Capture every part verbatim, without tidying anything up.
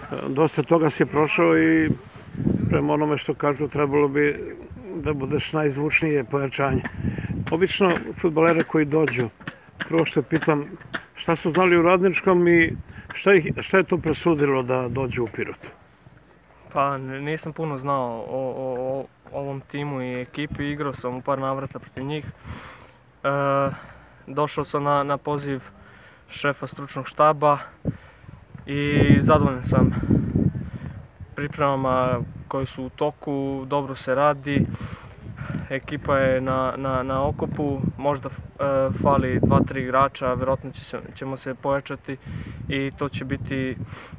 Dosta toga si prošao i prema onome što kažu trebalo bi da budeš najzvučnije pojačanje. Obično fudbalere koji dođu, prvo što pitam šta su znali u Radničkom i šta je to presudilo da dođu u Pirot? Pa nisam puno znao o ovom timu i ekipi, igrao sam u par navrata protiv njih. Došao sam na poziv šefa stručnog štaba i zadovoljan sam pripremama koje su u toku, dobro se radi, ekipa je na okupu, možda fali dva tri igrača, vjerojatno ćemo se pojačati i to će biti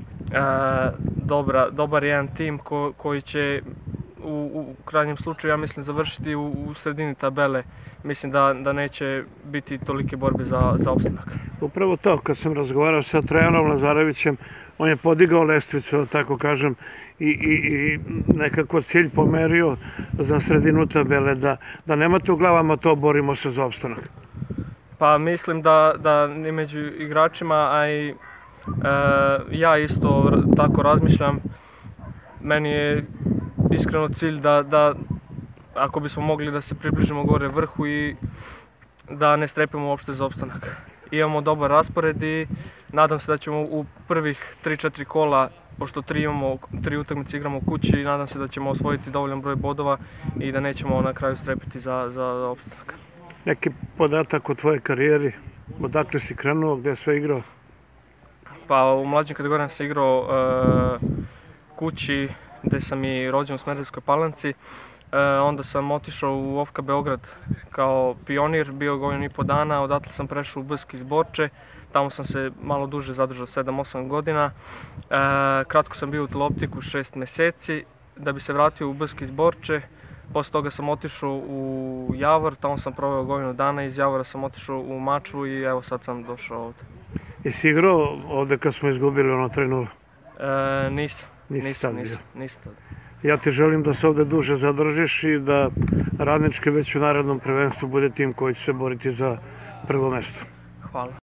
dobar jedan tim koji će u krajnjem slučaju, ja mislim, završiti u sredini tabele. Mislim da neće biti tolike borbe za opstanak. Upravo to, kad sam razgovarao sa Trajanom Lazarevićem, on je podigao lestvicu, tako kažem, i nekako cilj pomerio za sredinu tabele, da nemate u glavama to, borimo se za opstanak. Pa mislim da i među igračima, a i ja isto tako razmišljam, meni je iskreno cilj da ako bismo mogli da se približimo gore vrhu i da ne strepimo uopšte za opstanak. Imamo dobar raspored i nadam se da ćemo u prvih tri četiri kola, pošto tri utakmice igramo u kući, nadam se da ćemo osvojiti dovoljan broj bodova i da nećemo na kraju strepiti za opstanak. Neki podatak o tvojoj karijeri, odakle si krenuo, gde si igrao? Pa u mlađim kategorijama sam igrao kući, gde sam i rođen u Smederevskoj Palanci. Onda sam otišao u O F K Beograd kao pionir, bio godinu i po dana, odatle sam prešao u B S K iz Borče, tamo sam se malo duže zadržao, sedam osam godina. Kratko sam bio u Teleoptiku, šest meseci, da bi se vratio u B S K iz Borče. Posle toga sam otišao u Javor, tamo sam proveo godinu dana, iz Javora sam otišao u Mačvu i evo sad sam došao ovde. Jesi igrao ovde kad smo izgubili ono tri nula? Nisam, nisam, nisam. Ja ti želim da se ovde duže zadržiš i da Radnički već u narednom prvenstvu bude tim koji će se boriti za prvo mesto. Hvala.